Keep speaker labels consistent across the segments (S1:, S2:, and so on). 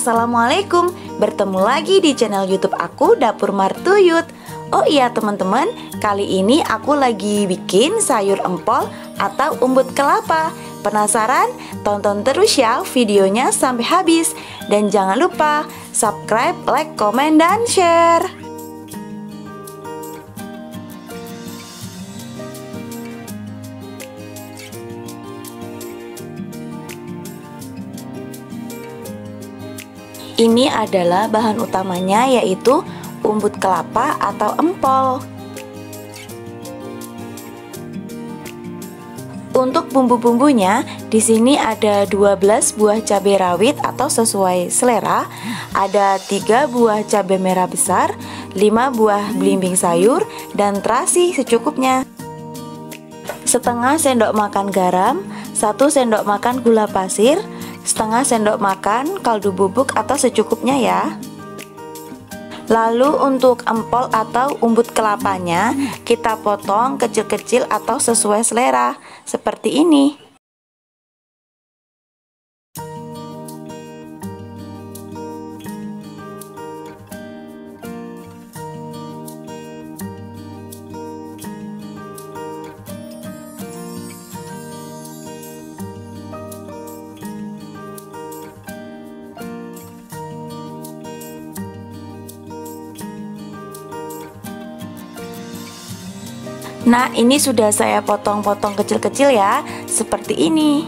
S1: Assalamualaikum, bertemu lagi di channel YouTube aku Dapur Martuyut. Oh iya teman-teman, kali ini aku lagi bikin sayur empol atau umbut kelapa. Penasaran? Tonton terus ya videonya sampai habis. Dan jangan lupa subscribe, like, komen, dan share. Ini adalah bahan utamanya, yaitu umbut kelapa atau empol. Untuk bumbu-bumbunya, di sini ada 12 buah cabai rawit atau sesuai selera, ada 3 buah cabai merah besar, 5 buah belimbing sayur, dan terasi secukupnya. Setengah sendok makan garam, 1 sendok makan gula pasir, setengah sendok makan kaldu bubuk atau secukupnya ya. Lalu untuk empol atau umbut kelapanya kita potong kecil-kecil atau sesuai selera seperti ini. Nah, ini sudah saya potong-potong kecil-kecil ya, seperti ini.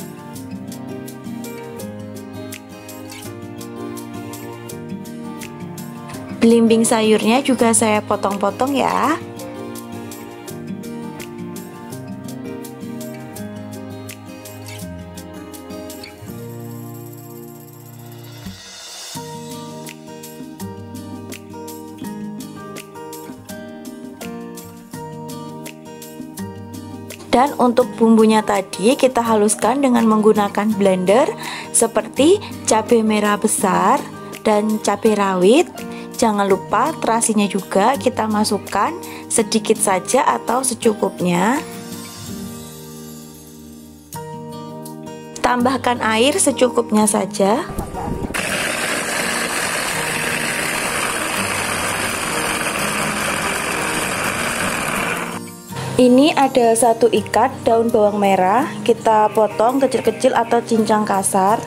S1: Belimbing sayurnya juga saya potong-potong ya. Dan untuk bumbunya tadi kita haluskan dengan menggunakan blender seperti cabai merah besar dan cabai rawit. Jangan lupa terasinya juga kita masukkan sedikit saja atau secukupnya. Tambahkan air secukupnya saja. Ini ada 1 ikat daun bawang merah, kita potong kecil-kecil atau cincang kasar.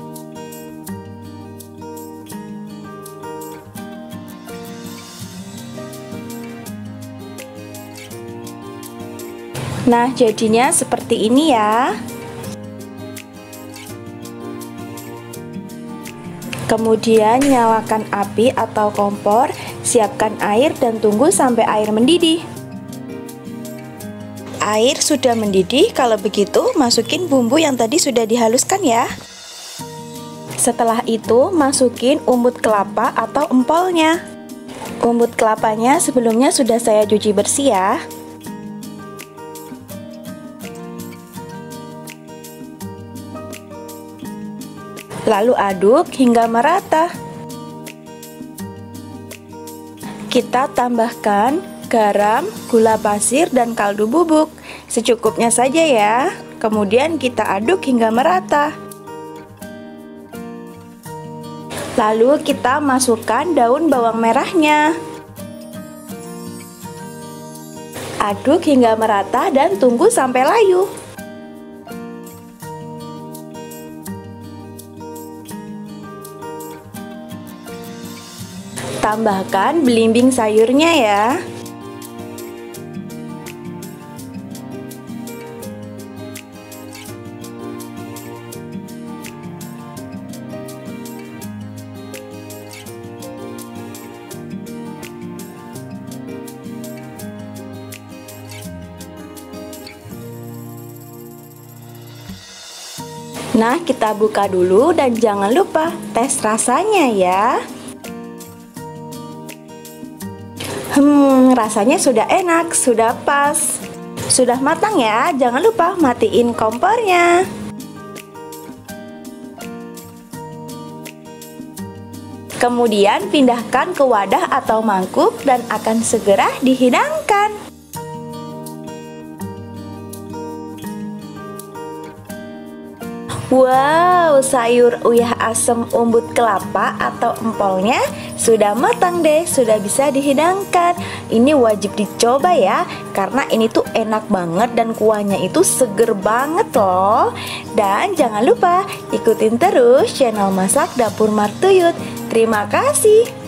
S1: Nah, jadinya seperti ini ya. Kemudian nyalakan api atau kompor, siapkan air dan tunggu sampai air mendidih. Air sudah mendidih, kalau begitu masukin bumbu yang tadi sudah dihaluskan ya. Setelah itu masukin umbut kelapa atau empolnya. Umbut kelapanya sebelumnya sudah saya cuci bersih ya. Lalu aduk hingga merata. Kita tambahkan garam, gula pasir, dan kaldu bubuk secukupnya saja ya. Kemudian kita aduk hingga merata. Lalu kita masukkan daun bawang merahnya. Aduk hingga merata dan tunggu sampai layu. Tambahkan belimbing sayurnya ya. Nah, kita buka dulu dan jangan lupa tes rasanya ya. Rasanya sudah enak, sudah pas, sudah matang ya. Jangan lupa matiin kompornya. Kemudian pindahkan ke wadah atau mangkuk dan akan segera dihidangkan. Wow, sayur uyah asem umbut kelapa atau empolnya sudah matang deh, sudah bisa dihidangkan. Ini wajib dicoba ya, karena ini tuh enak banget dan kuahnya itu seger banget loh. Dan jangan lupa ikutin terus channel Masak Dapur Martuyut. Terima kasih.